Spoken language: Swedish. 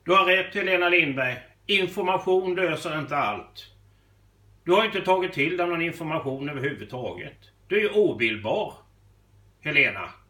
Du har rätt, Helena Lindberg. Information löser inte allt. Du har inte tagit till dig någon information överhuvudtaget. Du är obildbar, Helena.